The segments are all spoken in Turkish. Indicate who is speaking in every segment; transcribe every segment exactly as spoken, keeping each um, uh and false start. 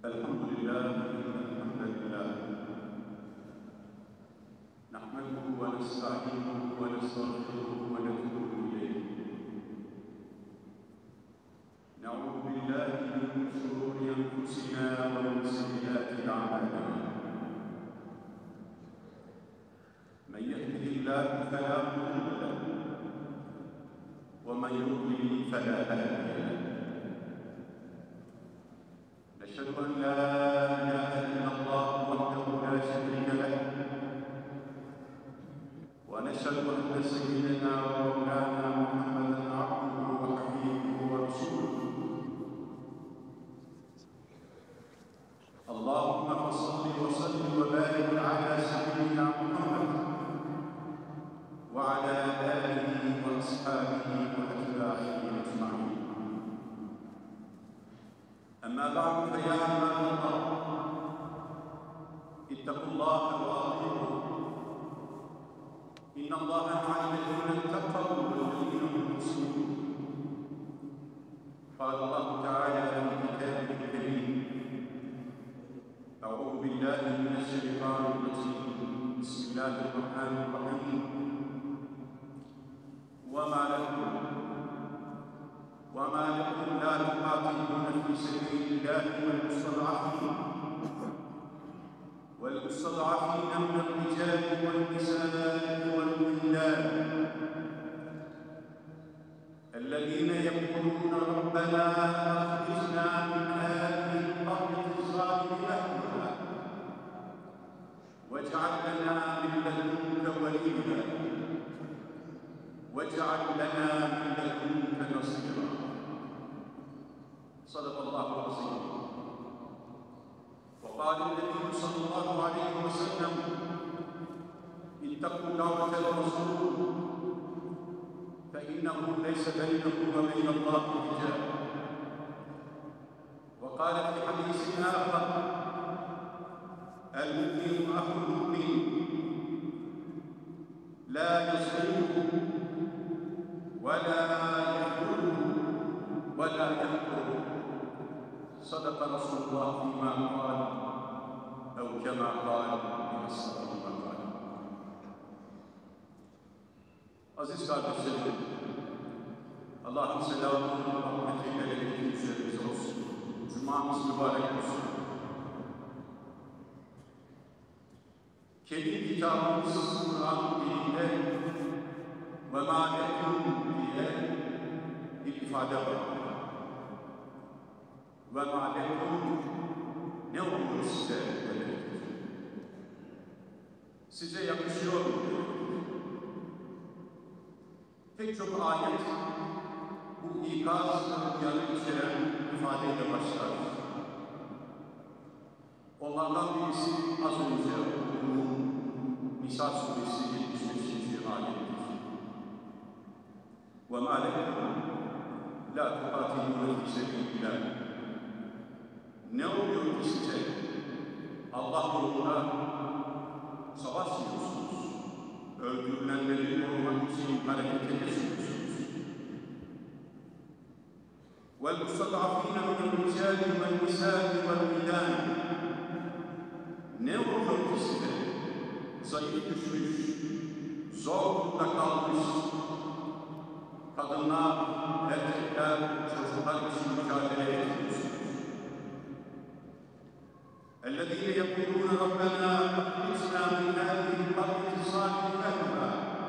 Speaker 1: الحمد لله الحمد لله نحمده ونستعينه ونستغفره ونتوب إليه نعوذ بالله من شرور أنفسنا ومن سيئات أعمالنا من يهده الله فلا مضل له ومن يضلل فلا هادي له نشهد أن لا إله إلا الله وحده لا شريك له ونشهد أن سيدنا ومولانا محمدا عبده وحبيبه ورسوله اللهم صل وسلم وبارك على سيدنا محمد وعلى آله وأصحابه وأتباعه أجمعين أما بعد فيا عباد الله اتقوا الله وأطيعوه إن الله مع الذين اتقوا والذين هم محسنون قال الله تعالى في كتابه الكريم أعوذ بالله من الشيطان الرجيم بسم الله الرحمن الرحيم وما لكم وما لكم لا تقاتلون في سبيل الله والمستضعفين والمستضعفين من الرجال والنساء والولدان الذين يقولون ربنا أخرجنا من هذه القرية الظالم أهلها واجعل لنا من لدنك وليا واجعل لنا من لدنك نصيرا صدق الله العظيم وقال النبي صلى الله عليه وسلم اتقوا دعوة الرسول فإنه ليس بينه وبين الله حجاب وقال في حديث آخر المؤمن أخو المؤمن لا يظلمه ولا يخذله ولا يحقره صدق رسول الله فيما قال أو كما قال من الصلاة والسلام. Aziz kardeşlerim, Allah'ın selamı, rahmeti, bereketi üzerinize olsun. Cuma'mız mübarek olsun. Kendi kitabımız Kur'an-ı Kerim'de ve mâ lekûm diye bir ifade var. Ve mâ lekûm ne oluyor size demektir. Size yakışıyor mu? Pek çok ayet bu ikaz yanı içeren ifadeyle başlar. Onlardan birisi az önce okuduğum Nisa suresi yetmiş beşinci ayettir. وَمَا لَكُمْ لَا تُقَاتِلُونَ فِي سَبِيلِ اللّٰهِ Ne oluyor ki size? Allah yolunda savaşmıyorsunuz. Öldürülenleri korumak için hareket ediyorsunuz. وَالْمُسْتَضْعَفِينَ مِنَ الرِّجَالِ وَالنِّسَاءِ وَالْوِلْدَانِ Ne oluyor ki size? Zayıf düşmüş, zor durumda kalmış, kadınlar, erkekler, çocuklar için mücadele ediyorsunuz. اَلَّذ۪ينَ يَقُولُونَ رَبَّنَا اَخْرِجْنَا مِنْ هَذِهِ الْقَرْيَةِ الظَّالِمِ أَهْلَهَا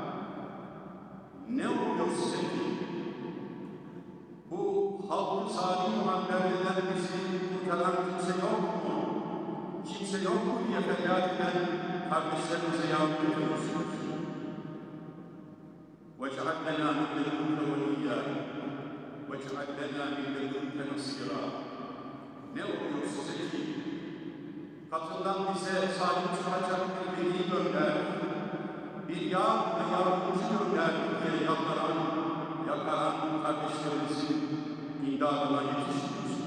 Speaker 1: Ne oluyor size ki? Bu halk-ı zalim olan beldeden bizi kurtaran kimse yok mu? Kimse yok mu diye feryat eden kardeşlerimize yardım ediyorsunuz. وَاجْعَلْ لَنَا مِنْ لَدُنْكَ وَلِيًّا وَاجْعَلْ لَنَا مِنْ لَدُنْكَ نَصِيرًا Ne oluyor size ki? Katından bize sahip çıkacak bir veli gönder, bir yar ve yardımcı gönder diye yalvaran, yakaran kardeşlerimizin imdadına yetiştiriyorsunuz.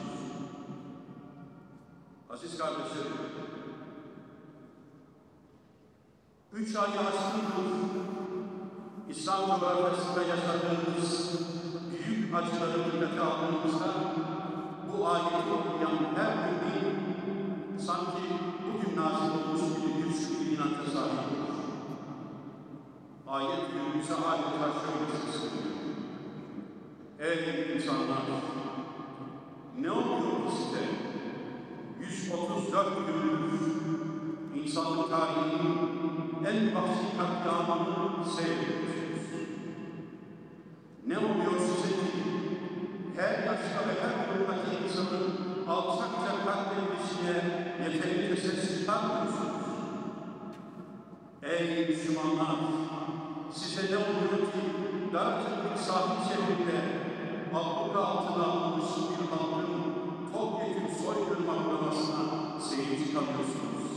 Speaker 1: Aziz kardeşlerim, üç ayı aşkındır İslam coğrafyasında yaşadığımız büyük acıları dikkate aldığımızda bu ayeti okuyan her mümin ayet yönümüze adeta şöyle sesleniyor. Ey insanlar! Ne oluyor size? yüz otuz dört günlük insanlık tarihinin en vahşi katliamını seyrediyorsunuz. Ne oluyor size ki her yaşta ve her durumdaki insanın alçakça katledilişine yeterince ses çıkarmıyorsunuz? Ey Müslümanlar! Size ne oluyor ki daracık bir sahil şehrinde abluka altına alınmış bir halkın topyekun soykırım uğramasına seyirci kalıyorsunuz?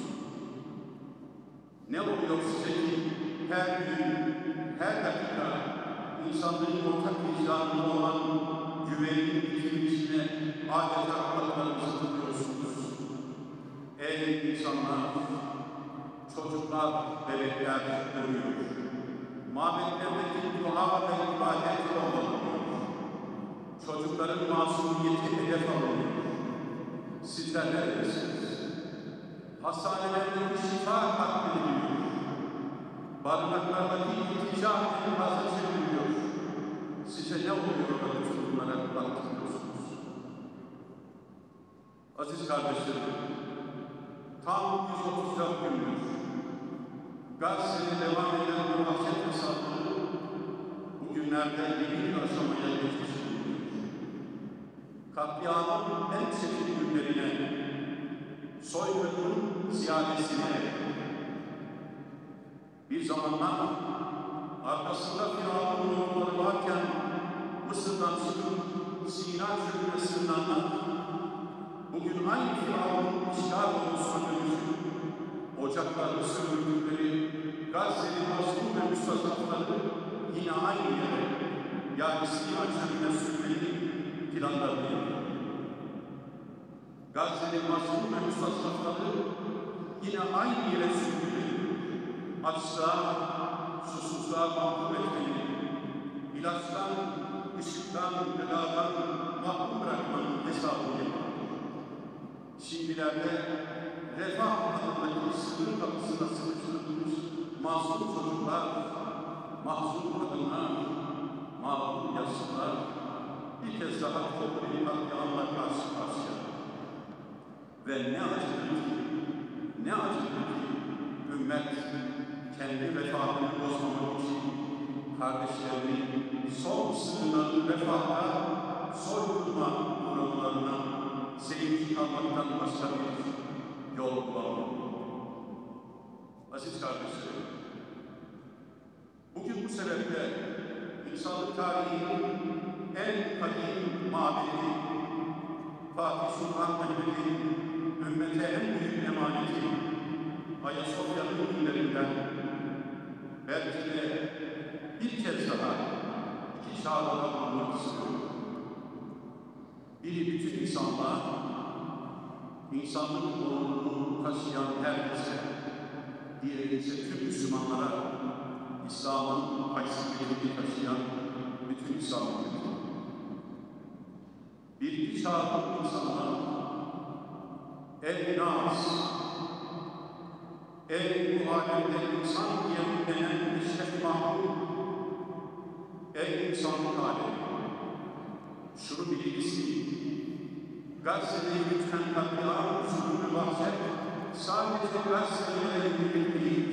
Speaker 1: Ne oluyor size ki her gün, her dakika insanlığın ortak vicdanına olan güvenin itilmişine adeta kulaklarınızı tıkıyorsunuz? Ey insanlar! Çocuklar, bebekler ölüyor. Mabetlerdeki dua ve ibadet olmuyor. Çocukların masumiyeti hedef alınıyor. Sizler neredesiniz? Hastanelerdeki şifa katlediliyor. Barınaklardaki iltica enkaza çevriliyor. Size ne oluyor da bütün bunlara baktırıyorsunuz? Aziz kardeşlerim, tam yüz otuz dört gündür Gazze'de devam eden bu vahşet hesabı bugünlerde yeni bir aşamaya geçmiş bulunuyor. Katliamın en çetin günlerine, soykırımın ziyadesine, bir zamanlar arkasında Firavun'un orduları varken Mısır'dan çıkıp Sina çölüne sığınanlar, bugün aynı Firavun'un işgal ordusuna dönüşüp ocaklarda sömürdükleri Gazze'nin mazlum ve müstazafları yine aynı yere, yani Sina çölüne sürmenin planlarını yapıyor. Gazze'nin mazlum ve müstazafları yine aynı yere sürülüyor. Açlığa, susuzluğa mahkum etmeyi, ilaçtan, ışıktan, gıdadan mahrum bırakmanın hesabını yapıyor. Şimdilerde refah adındaki sınır kapısına sıkıştırılmış mazlum çocuklar, mahzun kadınlar, mağdur yaşlılar bir kez daha toplu bir katliamla karşı karşıya. Ve ne acıdır ki, ne acıdır ki ümmet kendi refahını bozmamak için kardeşlerinin son sınırların refahına, soykırıma uğramalarına seyirci kalmaktan başka bir yol bulamıyor. Aziz kardeşlerim, bugün bu sebeple insanlık tarihinin en kadim mabedi, Fatih Sultan Mehmet'in ümmete en büyük emaneti, Ayasofya'nın günlerinden belki de bir kez daha iki çağlara bulunmak istiyorum. Biri bütün insanlığa, insanlık onurunu taşıyan herkese, diğeri ise tüm Müslümanlara, İslam'ın haysiyetini taşıyan bütün İslam'ın. Bir çağın insanlar, ey nas, ey bu alemde insan diye bilinen eşref mahrum, ey insanlık alemi, şunu biliniz ki, Gazze'de lütfen katliam usulünü bahset, sadece Gazze'ye ilgili değil.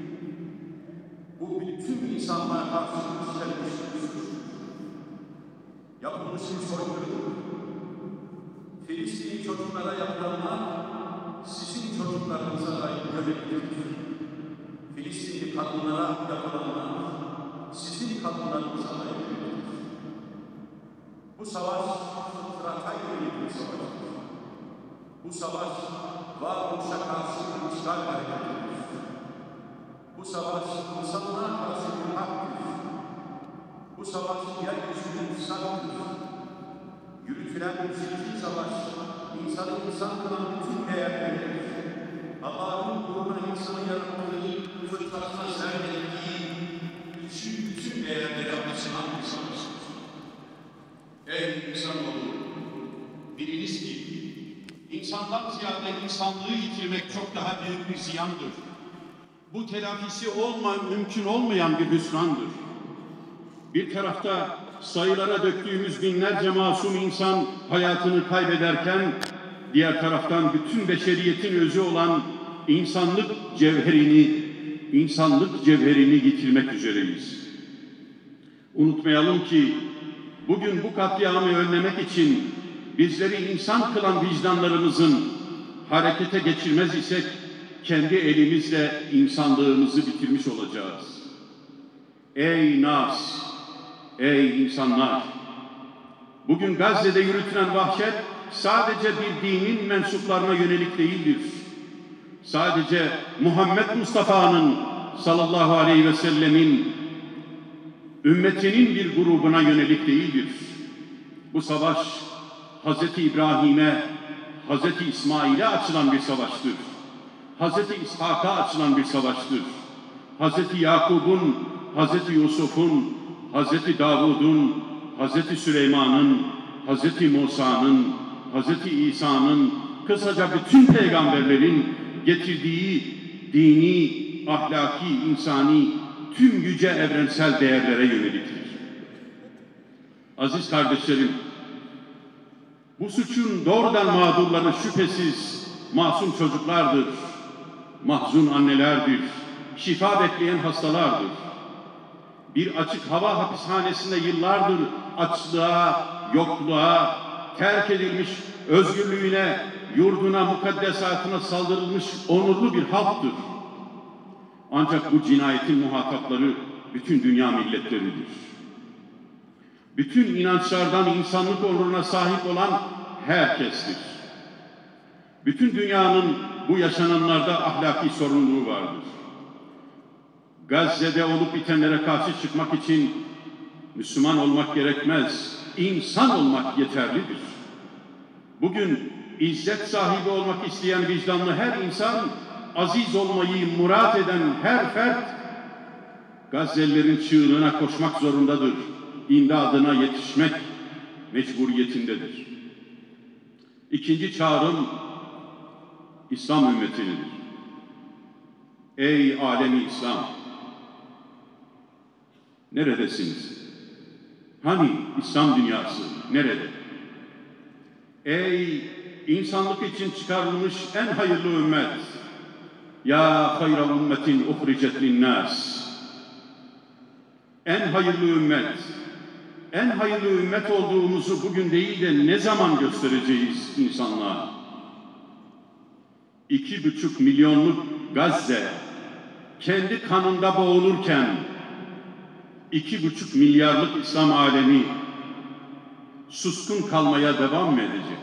Speaker 1: Bu bütün insanlığa karşı işlenmiş bir suç. Yapılmış bir soykırım. Filistin çocuklara yapılanlar sizin çocuklarınıza da yöneliktir. Filistinli kadınlara yapılanlar sizin kadınlarınıza da yöneliktir. Bu savaş fıtrata yönelik bir savaştır. Bu savaş varoluşa karşı bir işgal hareketidir. Bu savaş insanlığa karşı bir haktır. Bu savaş yeryüzünün fısadıdır. Yürütülen bu zilki savaş, insanı insan kılan bütün değerleridir. Allah'ın uğruna insanı yarattığı, fıtratına sergilediği bütün, bütün değerleri anlaşılan bir savaştır. Ey insanoğlu, biliniz ki, insandan ziyade insanlığı yitirmek çok daha büyük bir ziyandır. Bu telafisi olma, mümkün olmayan bir hüsrandır. Bir tarafta sayılara döktüğümüz binlerce masum insan hayatını kaybederken, diğer taraftan bütün beşeriyetin özü olan insanlık cevherini, insanlık cevherini yitirmek üzereyiz. Unutmayalım ki bugün bu katliamı önlemek için bizleri insan kılan vicdanlarımızın harekete geçirmez isek, kendi elimizle insanlığımızı bitirmiş olacağız. Ey nas, ey insanlar! Bugün Gazze'de yürütülen vahşet sadece bir dinin mensuplarına yönelik değildir. Sadece Muhammed Mustafa'nın sallallahu aleyhi ve sellemin ümmetinin bir grubuna yönelik değildir. Bu savaş Hazreti İbrahim'e, Hazreti İsmail'e açılan bir savaştır. Hazreti İshak'a açılan bir savaştır. Hazreti Yakub'un, Hazreti Yusuf'un, Hazreti Davud'un, Hazreti Süleyman'ın, Hazreti Musa'nın, Hazreti İsa'nın, kısaca bütün peygamberlerin getirdiği dini, ahlaki, insani, tüm yüce evrensel değerlere yöneliktir. Aziz kardeşlerim, bu suçun doğrudan mağdurları şüphesiz masum çocuklardır, mahzun annelerdir, şifa bekleyen hastalardır. Bir açık hava hapishanesinde yıllardır açlığa, yokluğa, terk edilmiş özgürlüğüne, yurduna, mukaddesatına saldırılmış onurlu bir halktır. Ancak bu cinayetin muhatapları bütün dünya milletleridir. Bütün inançlardan insanlık onuruna sahip olan herkestir. Bütün dünyanın bu yaşananlarda ahlaki sorumluluğu vardır. Gazze'de olup bitenlere karşı çıkmak için Müslüman olmak gerekmez, insan olmak yeterlidir. Bugün izzet sahibi olmak isteyen vicdanlı her insan, aziz olmayı murat eden her fert, Gazze'lilerin çığlığına koşmak zorundadır. İmdadına yetişmek mecburiyetindedir. İkinci çağrım İslam ümmetinedir. Ey alemi İslam! Neredesiniz? Hani İslam dünyası nerede? Ey insanlık için çıkarılmış en hayırlı ümmet! Ya hayra ümmetin uhricet linnâs! En hayırlı ümmet, en hayırlı ümmet olduğumuzu bugün değil de ne zaman göstereceğiz insanlığa? İki buçuk milyonluk Gazze kendi kanında boğulurken iki buçuk milyarlık İslam alemi suskun kalmaya devam mı edecek?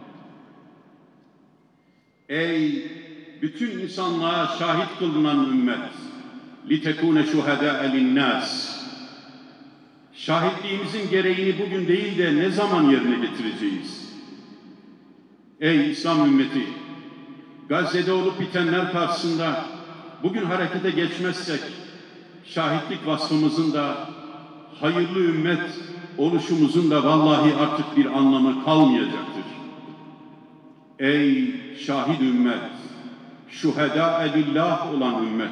Speaker 1: Ey bütün insanlığa şahit kılınan ümmet! لِتَكُونَ شُهَدَاءَ لِلنَّاسِ Şahitliğimizin gereğini bugün değil de ne zaman yerine getireceğiz? Ey İslam ümmeti! Gazze'de olup bitenler karşısında bugün harekete geçmezsek, şahitlik vasfımızın da, hayırlı ümmet oluşumuzun da vallahi artık bir anlamı kalmayacaktır. Ey şahit ümmet, şuhedâ lillah olan ümmet!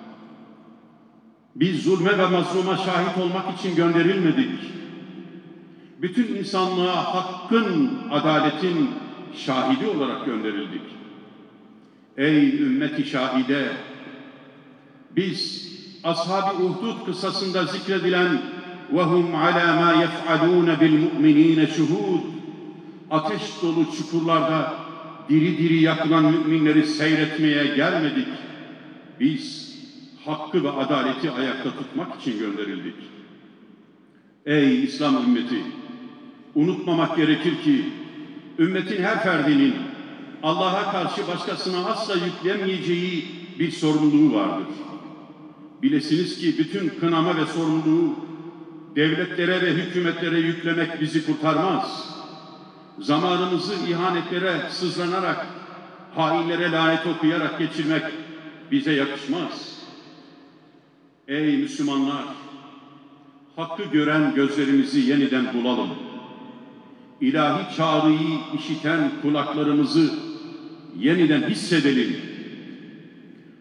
Speaker 1: Biz zulme ve mazluma şahit olmak için gönderilmedik. Bütün insanlığa hakkın, adaletin şahidi olarak gönderildik. Ey ümmeti şahide! Biz Ashab-ı Uhdud kıssasında zikredilen وَهُمْ عَلَى مَا يَفْعَلُونَ بِالْمُؤْمِنِينَ شُهُودٌ ateş dolu çukurlarda diri diri yakılan müminleri seyretmeye gelmedik. Biz hakkı ve adaleti ayakta tutmak için gönderildik. Ey İslam ümmeti! Unutmamak gerekir ki ümmetin her ferdinin Allah'a karşı başkasına asla yüklemeyeceği bir sorumluluğu vardır. Bilesiniz ki bütün kınama ve sorumluluğu devletlere ve hükümetlere yüklemek bizi kurtarmaz. Zamanımızı ihanetlere sızlanarak, hainlere lanet okuyarak geçirmek bize yakışmaz. Ey Müslümanlar! Hakkı gören gözlerimizi yeniden bulalım. İlahi çağrıyı işiten kulaklarımızı yeniden hissedelim.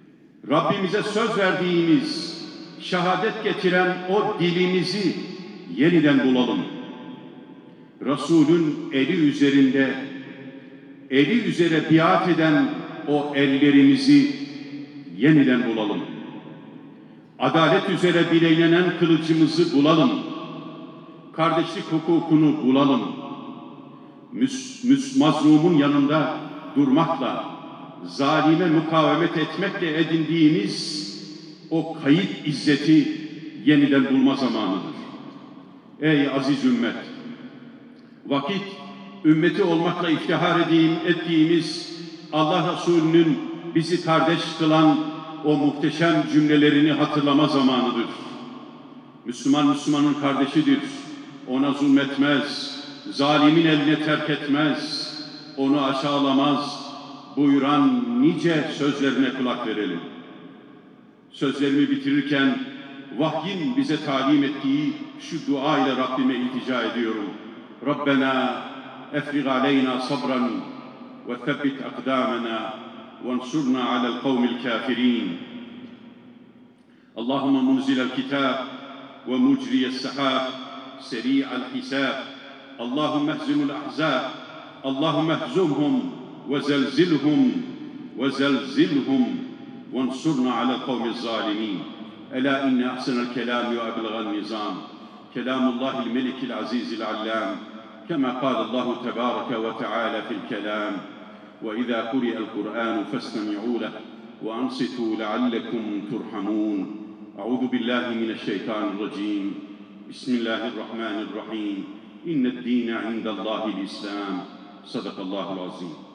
Speaker 2: Rabbimize söz verdiğimiz, şehadet getiren o dilimizi yeniden bulalım. Resulün eli üzerinde, eli üzere biat eden o ellerimizi yeniden bulalım. Adalet üzere bileğlenen kılıcımızı bulalım. Kardeşlik hukukunu bulalım. Müs, müs, mazlumun yanında durmakla, zalime mukavemet etmekle edindiğimiz o kayıp izzeti yeniden bulma zamanıdır. Ey aziz ümmet! Vakit, ümmeti olmakla iftihar edeyim, ettiğimiz Allah Resulü'nün bizi kardeş kılan o muhteşem cümlelerini hatırlama zamanıdır. Müslüman, Müslümanın kardeşidir. Ona zulmetmez, zalimin eline terk etmez, onu aşağılamaz buyuran nice sözlerine kulak verelim. Sözlerimi bitirirken vahyin bize talim ettiği şu dua ile Rabbime iltica ediyorum. Rabbena efrig aleyna sabran ve thabbit akdamena ve ansurna alel kavmil kafirin. Allahümme munzilel kitab ve mucriyes sahab seri'al hisab. Allahümme ehzimul ahzab. Allahümme ehzumhum ve zelzilhum ve zelzilhum ve ansurna alel kavmil zalimin. Ela inne ahsenel kelami ve eblegan nizam. Kelamullahil melikil azizil allam. كما قال الله تبارك وتعالى في الكلام وإذا قرئ القرآن فاستمعوا له وأنصتوا لعلكم ترحمون أعوذ بالله من الشيطان الرجيم بسم الله الرحمن الرحيم إن الدين عند الله الإسلام صدق الله العظيم.